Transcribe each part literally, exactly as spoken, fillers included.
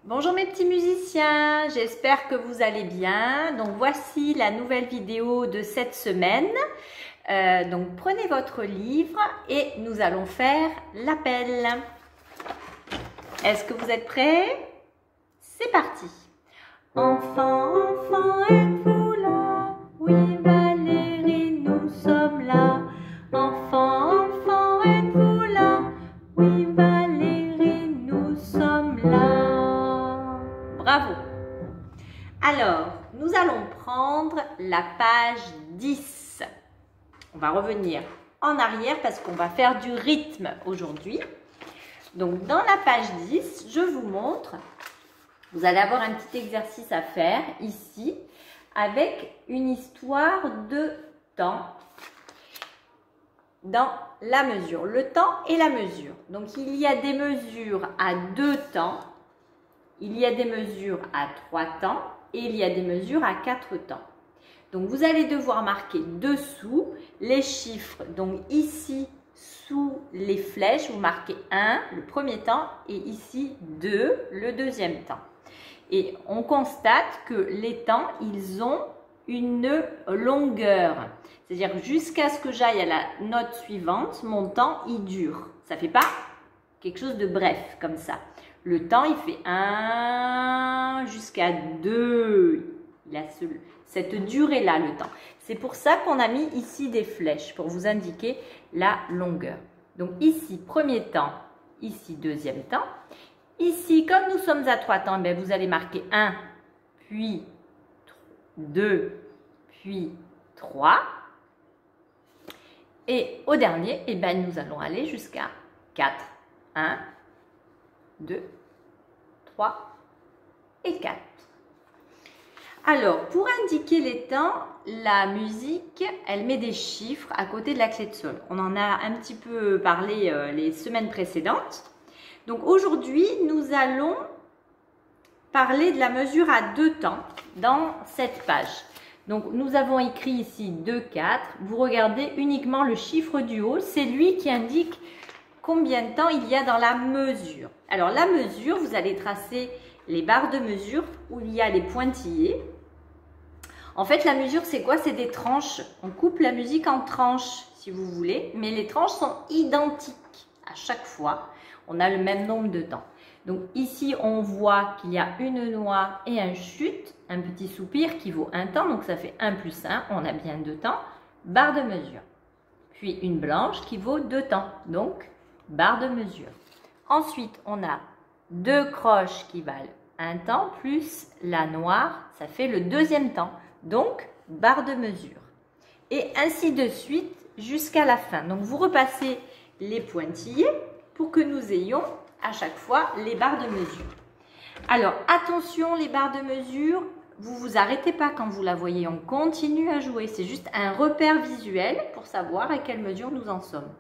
Bonjour mes petits musiciens, j'espère que vous allez bien. Donc voici la nouvelle vidéo de cette semaine. Euh, donc prenez votre livre et nous allons faire l'appel. Est-ce que vous êtes prêts? C'est parti. Enfant, enfant, êtes-vous là? Oui Valérie, nous sommes là. Enfant, enfant, êtes-vous là? Oui Valérie, nous sommes là. Bravo. Alors, nous allons prendre la page dix. On va revenir en arrière parce qu'on va faire du rythme aujourd'hui. Donc, dans la page dix, je vous montre, vous allez avoir un petit exercice à faire ici avec une histoire de temps dans la mesure, le temps et la mesure. Donc, il y a des mesures à deux temps, il y a des mesures à trois temps et il y a des mesures à quatre temps. Donc, vous allez devoir marquer dessous les chiffres. Donc, ici, sous les flèches, vous marquez un, le premier temps, et ici, deux, le deuxième temps. Et on constate que les temps, ils ont une longueur. C'est-à-dire jusqu'à ce que j'aille à la note suivante, mon temps, il dure. Ça ne fait pas quelque chose de bref, comme ça. Le temps, il fait un jusqu'à deux. Il a ce, cette durée-là, le temps. C'est pour ça qu'on a mis ici des flèches, pour vous indiquer la longueur. Donc ici, premier temps, ici, deuxième temps. Ici, comme nous sommes à trois temps, bien, vous allez marquer un, puis deux, puis trois. Et au dernier, eh bien, nous allons aller jusqu'à quatre. un, deux, trois et quatre. Alors, pour indiquer les temps, la musique, elle met des chiffres à côté de la clé de sol. On en a un petit peu parlé euh, les semaines précédentes. Donc aujourd'hui, nous allons parler de la mesure à deux temps dans cette page. Donc nous avons écrit ici deux, quatre. Vous regardez uniquement le chiffre du haut. C'est lui qui indique combien de temps il y a dans la mesure. Alors la mesure, vous allez tracer les barres de mesure où il y a les pointillés. En fait, la mesure, c'est quoi? C'est des tranches. On coupe la musique en tranches, si vous voulez, mais les tranches sont identiques à chaque fois. On a le même nombre de temps. Donc ici, on voit qu'il y a une noix et un chute, un petit soupir qui vaut un temps, donc ça fait un plus un, on a bien deux temps, barre de mesure. Puis une blanche qui vaut deux temps, donc barre de mesure. Ensuite, on a deux croches qui valent un temps, plus la noire, ça fait le deuxième temps, donc barre de mesure. Et ainsi de suite jusqu'à la fin. Donc vous repassez les pointillés pour que nous ayons à chaque fois les barres de mesure. Alors attention, les barres de mesure, vous vous arrêtez pas quand vous la voyez, on continue à jouer. C'est juste un repère visuel pour savoir à quelle mesure nous en sommes.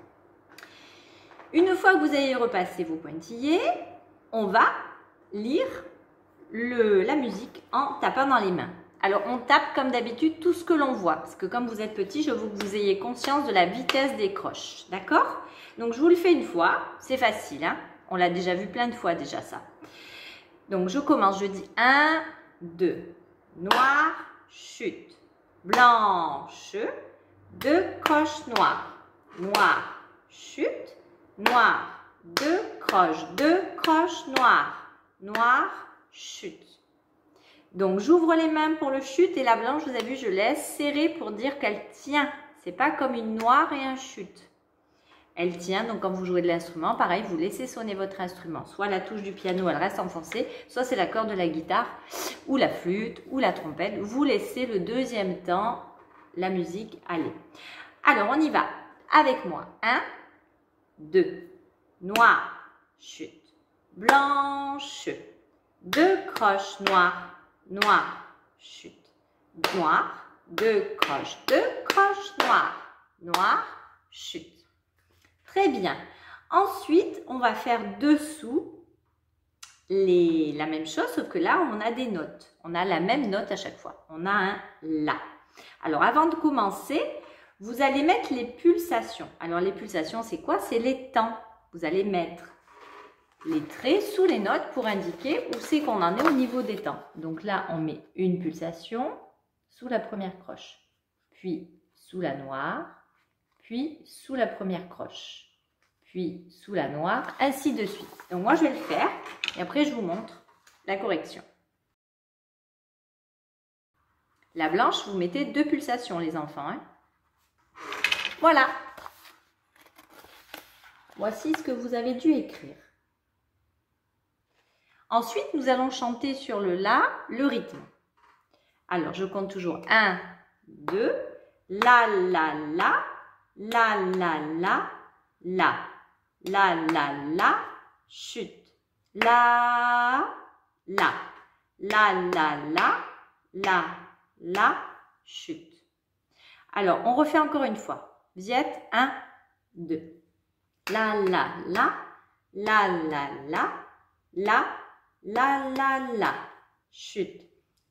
Une fois que vous avez repassé vos pointillés, on va lire le, la musique en tapant dans les mains. Alors on tape comme d'habitude tout ce que l'on voit, parce que comme vous êtes petit, je veux que vous ayez conscience de la vitesse des croches, d'accord? Donc je vous le fais une fois, c'est facile, hein? On l'a déjà vu plein de fois déjà ça. Donc je commence, je dis un, deux, noir, chute, blanche, deux croches noires, noir, chute, noir, deux croches, deux croches noires, noir, chute. Donc j'ouvre les mains pour le chute et la blanche, vous avez vu, je laisse serrer pour dire qu'elle tient. C'est pas comme une noire et un chute. Elle tient, donc quand vous jouez de l'instrument, pareil, vous laissez sonner votre instrument. Soit la touche du piano, elle reste enfoncée, soit c'est la corde de la guitare, ou la flûte, ou la trompette. Vous laissez le deuxième temps, la musique aller. Alors on y va avec moi. un, deux, noir, chute, blanche, deux croches noires, noir, chute, noir, deux croches, deux croches noires, noir, chute. Très bien. Ensuite, on va faire dessous les, la même chose, sauf que là, on a des notes. On a la même note à chaque fois. On a un La. Alors, avant de commencer, vous allez mettre les pulsations. Alors, les pulsations, c'est quoi? C'est les temps. Vous allez mettre les traits sous les notes pour indiquer où c'est qu'on en est au niveau des temps. Donc là, on met une pulsation sous la première croche, puis sous la noire, puis sous la première croche, puis sous la noire, ainsi de suite. Donc moi, je vais le faire et après, je vous montre la correction. La blanche, vous mettez deux pulsations, les enfants. Hein. Voilà. Voici ce que vous avez dû écrire. Ensuite, nous allons chanter sur le La, le rythme. Alors, je compte toujours un, deux, La, la, la, La, la, la, La, La, la, la, chute. La, la, La, la, la, La, la, chute. Alors, on refait encore une fois. Vous y êtes? un, deux. La, la, la, la, la, la, la, la, la, la, chute.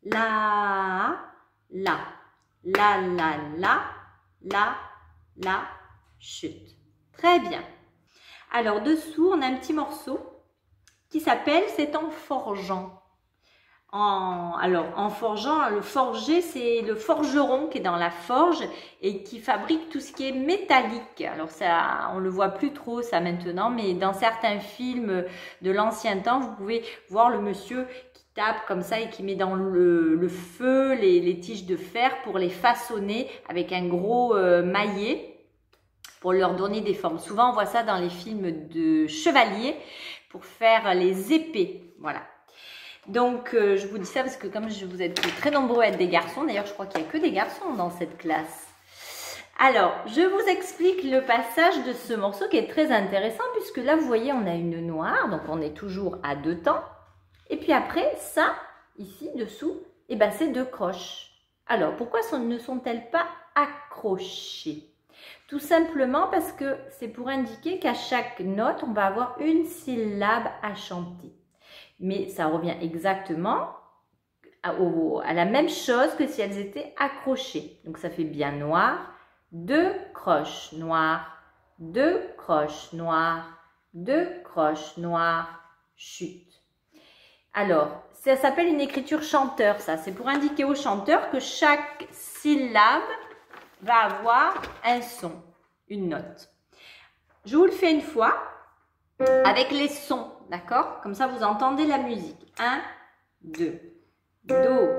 La, la, la, la, la, la, la, chute. Très bien. Alors, dessous, on a un petit morceau qui s'appelle « C'est en forgeant ». En, alors, en forgeant, le forger, c'est le forgeron qui est dans la forge et qui fabrique tout ce qui est métallique. Alors, ça, on le voit plus trop, ça, maintenant, mais dans certains films de l'ancien temps, vous pouvez voir le monsieur qui tape comme ça et qui met dans le, le feu les, les tiges de fer pour les façonner avec un gros euh, maillet pour leur donner des formes. Souvent, on voit ça dans les films de chevaliers pour faire les épées. Voilà. Donc, euh, je vous dis ça parce que comme je vous êtes très nombreux à être des garçons, d'ailleurs, je crois qu'il n'y a que des garçons dans cette classe. Alors, je vous explique le passage de ce morceau qui est très intéressant puisque là, vous voyez, on a une noire, donc on est toujours à deux temps. Et puis après, ça, ici, dessous, eh ben, c'est deux croches. Alors, pourquoi ne sont-elles pas accrochées? Tout simplement parce que c'est pour indiquer qu'à chaque note, on va avoir une syllabe à chanter. Mais ça revient exactement à, au, à la même chose que si elles étaient accrochées. Donc, ça fait bien noir, deux croches noires, deux croches noires, deux croches noires, chute. Alors, ça s'appelle une écriture chanteur, ça. C'est pour indiquer au chanteur que chaque syllabe va avoir un son, une note. Je vous le fais une fois avec les sons. D'accord? Comme ça, vous entendez la musique. un, deux. Do.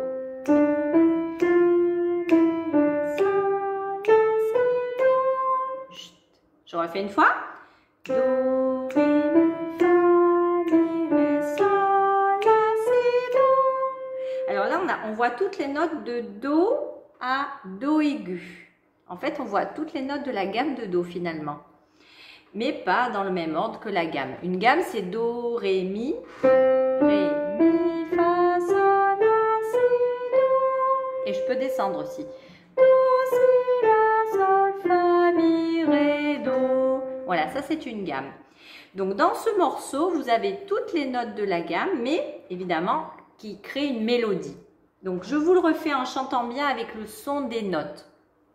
Chut. Je refais une fois. Do, ré, mi, fa, mi, ré, sol, la, si, do. Alors là, on, a, on voit toutes les notes de Do à Do aigu. En fait, on voit toutes les notes de la gamme de Do finalement. Mais pas dans le même ordre que la gamme. Une gamme, c'est Do, Ré, Mi, Ré, Mi, Fa, Sol, La, Si, Do. Et je peux descendre aussi. Do, Si, La, Sol, Fa, Mi, Ré, Do. Voilà, ça c'est une gamme. Donc dans ce morceau, vous avez toutes les notes de la gamme, mais évidemment qui créent une mélodie. Donc je vous le refais en chantant bien avec le son des notes.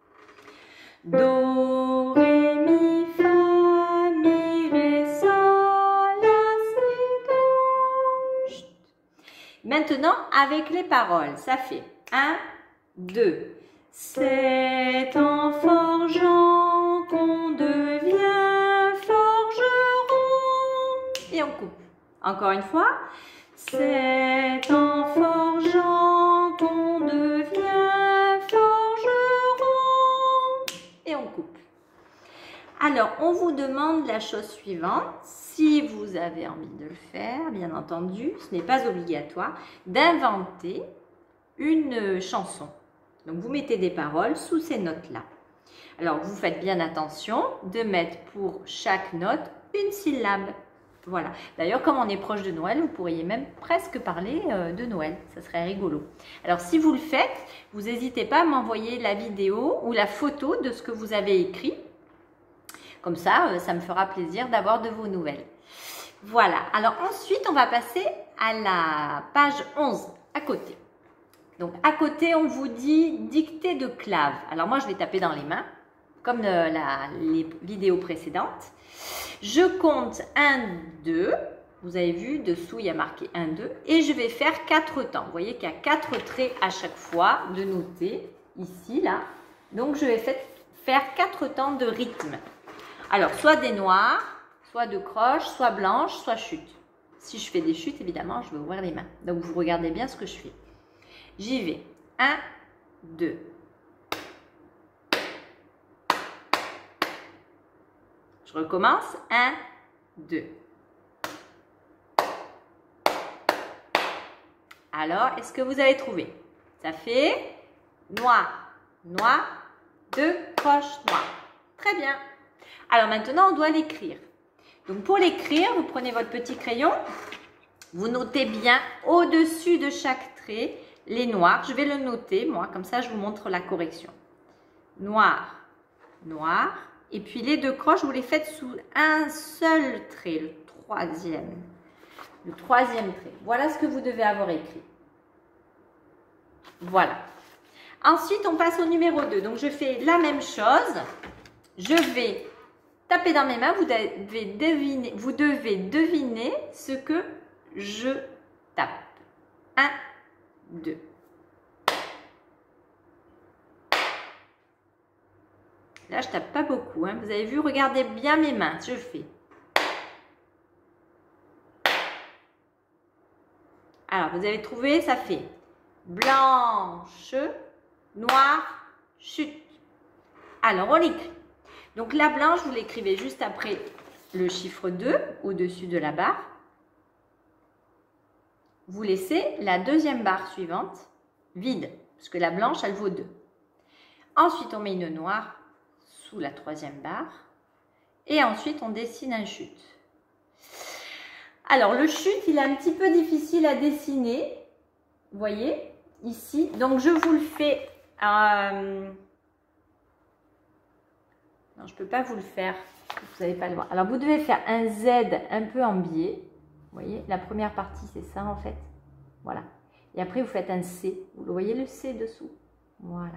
Do, Ré, Mi, Fa. Maintenant, avec les paroles, ça fait un, deux. C'est en forgeant qu'on devient forgeron. Et on coupe. Encore une fois. C'est en forgeant qu'on devient forgeron. Et on coupe. Alors, on vous demande la chose suivante. Si vous avez envie de le faire, bien entendu, ce n'est pas obligatoire, d'inventer une chanson. Donc, vous mettez des paroles sous ces notes-là. Alors, vous faites bien attention de mettre pour chaque note une syllabe. Voilà. D'ailleurs, comme on est proche de Noël, vous pourriez même presque parler de Noël. Ça serait rigolo. Alors, si vous le faites, vous n'hésitez pas à m'envoyer la vidéo ou la photo de ce que vous avez écrit. Comme ça, ça me fera plaisir d'avoir de vos nouvelles. Voilà. Alors ensuite, on va passer à la page onze, à côté. Donc à côté, on vous dit dictée de clave. Alors moi, je vais taper dans les mains, comme la, les vidéos précédentes. Je compte un, deux. Vous avez vu, dessous, il y a marqué un, deux. Et je vais faire quatre temps. Vous voyez qu'il y a quatre traits à chaque fois de noter. Ici, là. Donc, je vais faire quatre temps de rythme. Alors, soit des noirs, soit de croche, soit blanche, soit chute. Si je fais des chutes, évidemment, je vais ouvrir les mains. Donc, vous regardez bien ce que je fais. J'y vais. un, deux. Je recommence. un, deux. Alors, est-ce que vous avez trouvé? Ça fait noir, noir, deux croches noires. Très bien. Alors maintenant, on doit l'écrire. Donc pour l'écrire, vous prenez votre petit crayon, vous notez bien au-dessus de chaque trait les noirs. Je vais le noter, moi, comme ça je vous montre la correction. Noir, noir. Et puis les deux croches, vous les faites sous un seul trait, le troisième. Le troisième trait. Voilà ce que vous devez avoir écrit. Voilà. Ensuite, on passe au numéro deux. Donc, je fais la même chose. Je vais taper dans mes mains. Vous devez deviner, vous devez deviner ce que je tape. un, deux. Là, je tape pas beaucoup. Hein. Vous avez vu, regardez bien mes mains. Je fais. Alors, vous avez trouvé, ça fait blanche, noir, chute. Alors, on l'écrit. Donc, la blanche, vous l'écrivez juste après le chiffre deux, au-dessus de la barre. Vous laissez la deuxième barre suivante vide, parce que la blanche, elle vaut deux. Ensuite, on met une noire sous la troisième barre. Et ensuite, on dessine un chute. Alors, le chute, il est un petit peu difficile à dessiner. Vous voyez, ici. Donc, je vous le fais. Euh... Non, je ne peux pas vous le faire. Vous n'allez pas le voir. Alors, vous devez faire un Z un peu en biais. Vous voyez, la première partie, c'est ça, en fait. Voilà. Et après, vous faites un C. Vous voyez le C dessous. Voilà.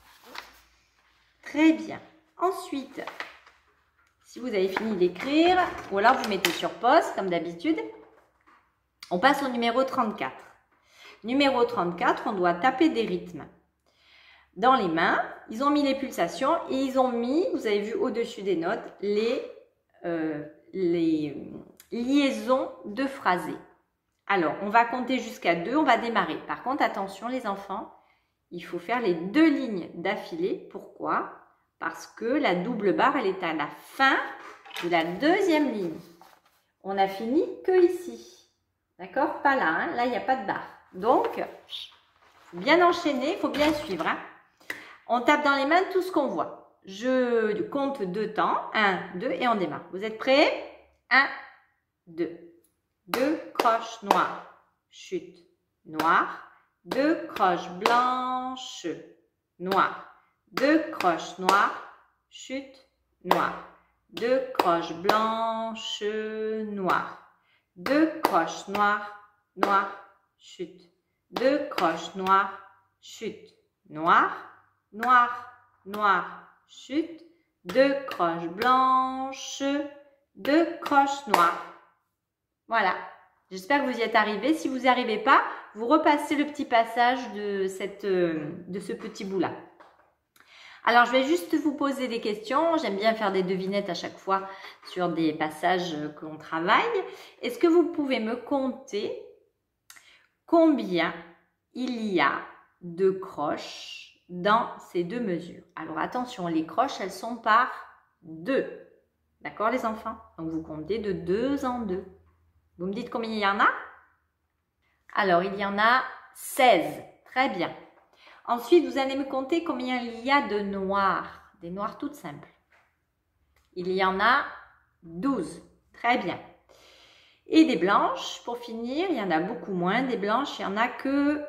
Très bien. Ensuite... Si vous avez fini d'écrire, ou alors vous mettez sur pause, comme d'habitude, on passe au numéro trente-quatre. Numéro trente-quatre, on doit taper des rythmes. Dans les mains, ils ont mis les pulsations et ils ont mis, vous avez vu au-dessus des notes, les, euh, les liaisons de phrasés. Alors, on va compter jusqu'à deux, on va démarrer. Par contre, attention les enfants, il faut faire les deux lignes d'affilée. Pourquoi ? Parce que la double barre, elle est à la fin de la deuxième ligne. On n'a fini que ici. D'accord? Pas là, hein? Là, il n'y a pas de barre. Donc, il faut bien enchaîner, il faut bien suivre. Hein? On tape dans les mains tout ce qu'on voit. Je compte deux temps. un, deux et on démarre. Vous êtes prêts? un, deux. deux croches noires. Chute. Noire. deux croches blanches. Noire. deux croches noires, chute, noire. deux croches blanches, noires. deux croches noires, noire, chute. deux croches noires, chute, noire, noire, noire, chute. deux croches blanches, deux croches noires. Voilà. J'espère que vous y êtes arrivés. Si vous n'y arrivez pas, vous repassez le petit passage de, cette, de ce petit bout-là. Alors, je vais juste vous poser des questions. J'aime bien faire des devinettes à chaque fois sur des passages que l'on travaille. Est-ce que vous pouvez me compter combien il y a de croches dans ces deux mesures? Alors, attention, les croches, elles sont par deux. D'accord, les enfants? Donc, vous comptez de deux en deux. Vous me dites combien il y en a? Alors, il y en a seize. Très bien. Ensuite, vous allez me compter combien il y a de noirs, des noirs toutes simples. Il y en a douze. Très bien. Et des blanches, pour finir, il y en a beaucoup moins. Des blanches, il n'y en a que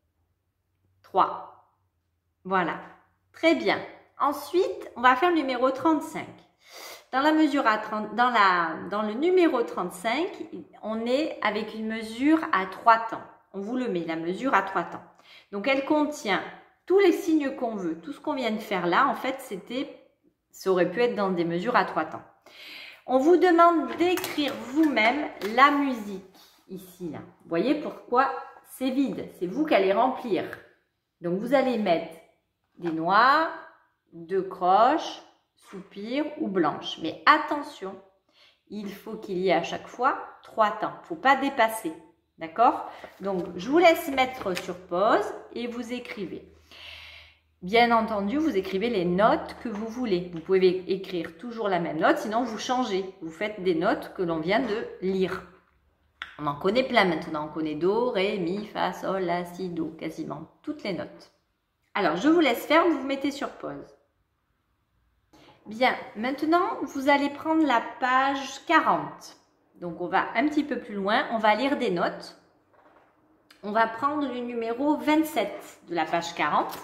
trois. Voilà. Très bien. Ensuite, on va faire le numéro trente-cinq. Dans la mesure à trente, dans, la, dans le numéro trente-cinq, on est avec une mesure à trois temps. On vous le met, la mesure à trois temps. Donc, elle contient tous les signes qu'on veut. Tout ce qu'on vient de faire là, en fait, c'était, ça aurait pu être dans des mesures à trois temps. On vous demande d'écrire vous-même la musique ici, là. Vous voyez pourquoi c'est vide, c'est vous qui allez remplir. Donc, vous allez mettre des noirs, deux croches, soupir ou blanche. Mais attention, il faut qu'il y ait à chaque fois trois temps. Il ne faut pas dépasser. D'accord? Donc, je vous laisse mettre sur pause et vous écrivez. Bien entendu, vous écrivez les notes que vous voulez. Vous pouvez écrire toujours la même note, sinon vous changez. Vous faites des notes que l'on vient de lire. On en connaît plein maintenant. On connaît Do, Ré, Mi, Fa, Sol, La, Si, Do, quasiment toutes les notes. Alors, je vous laisse faire, vous vous mettez sur pause. Bien, maintenant, vous allez prendre la page quarante. Donc, on va un petit peu plus loin, on va lire des notes. On va prendre le numéro vingt-sept de la page quarante.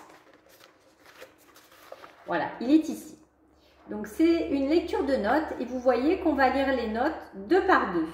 Voilà, il est ici. Donc, c'est une lecture de notes et vous voyez qu'on va lire les notes deux par deux.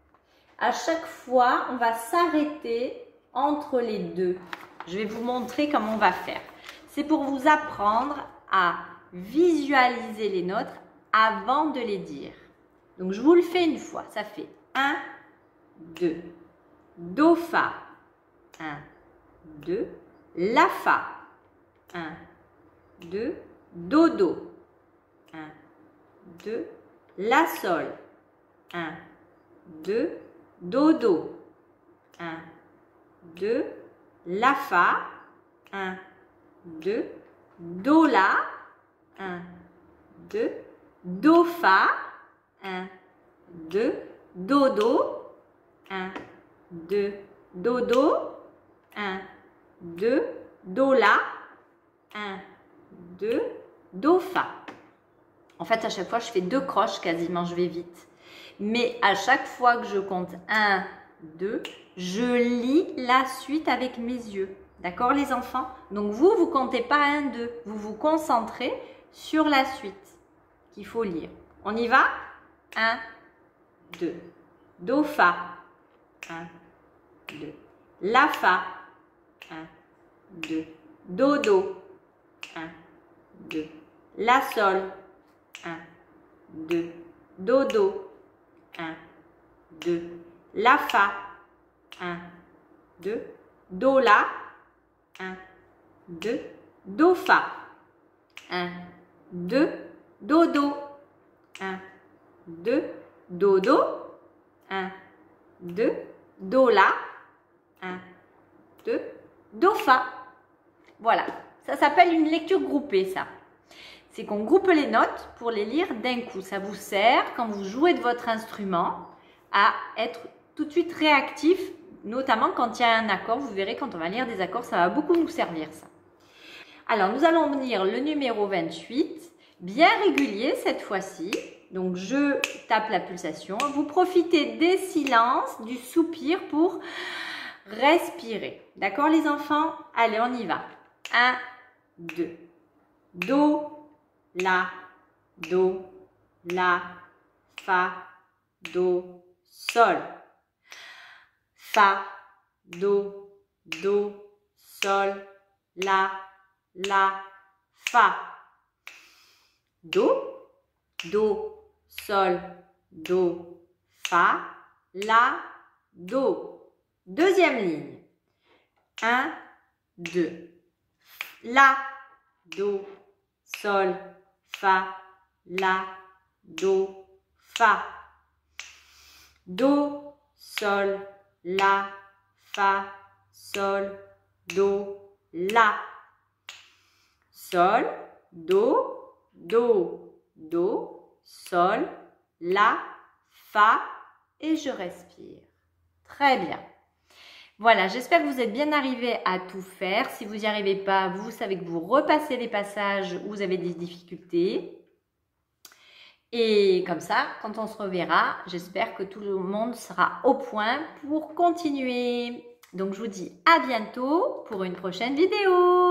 À chaque fois, on va s'arrêter entre les deux. Je vais vous montrer comment on va faire. C'est pour vous apprendre à visualiser les notes avant de les dire. Donc, je vous le fais une fois. Ça fait un, deux. Do, Fa. un, deux. La, Fa. un, deux. Do, Do. un, deux. La, Sol. un, deux. Do, Do. un, deux. La, Fa. un, deux. Do, La. un, deux. Do, Fa. un, deux. Do, Do. un, deux. Do, Do. un, deux. Do, La. un, deux. Do, Fa. En fait, à chaque fois, je fais deux croches quasiment, je vais vite. Mais à chaque fois que je compte un, deux, je lis la suite avec mes yeux. D'accord, les enfants? Donc, vous, vous comptez pas un, deux. Vous vous concentrez sur la suite qu'il faut lire. On y va? un, deux. Do, Fa. un, deux. La, Fa. un, deux. Do, Do. un, deux. La, Sol. un, deux. Do, Do. un, deux. La, Fa. un, deux. Do, La. un, deux. Do, Fa. un, deux. Do, Do. un, deux. Do, Do. un, deux. Do, La. un, deux. Do, Fa. Voilà. Ça s'appelle une lecture groupée, ça. C'est qu'on groupe les notes pour les lire d'un coup. Ça vous sert, quand vous jouez de votre instrument, à être tout de suite réactif, notamment quand il y a un accord. Vous verrez, quand on va lire des accords, ça va beaucoup nous servir, ça. Alors, nous allons lire le numéro vingt-huit, bien régulier cette fois-ci. Donc, je tape la pulsation. Vous profitez des silences, du soupir pour respirer. D'accord, les enfants? Allez, on y va. un, deux. Do, La, Do, La, Fa, Do, Sol. Fa, Do, Do, Sol, La, La, Fa. Do, Do, Sol, Do, Fa, La, Do. Deuxième ligne. un, deux. La, Do, Sol, Fa, La, Do, Fa. Do, Sol, La, Fa, Sol, Do, La. Sol, Do, Do, Do, Sol, La, Fa et je respire. Très bien. Voilà, j'espère que vous êtes bien arrivés à tout faire. Si vous n'y arrivez pas, vous savez que vous repassez les passages où vous avez des difficultés. Et comme ça, quand on se reverra, j'espère que tout le monde sera au point pour continuer. Donc, je vous dis à bientôt pour une prochaine vidéo.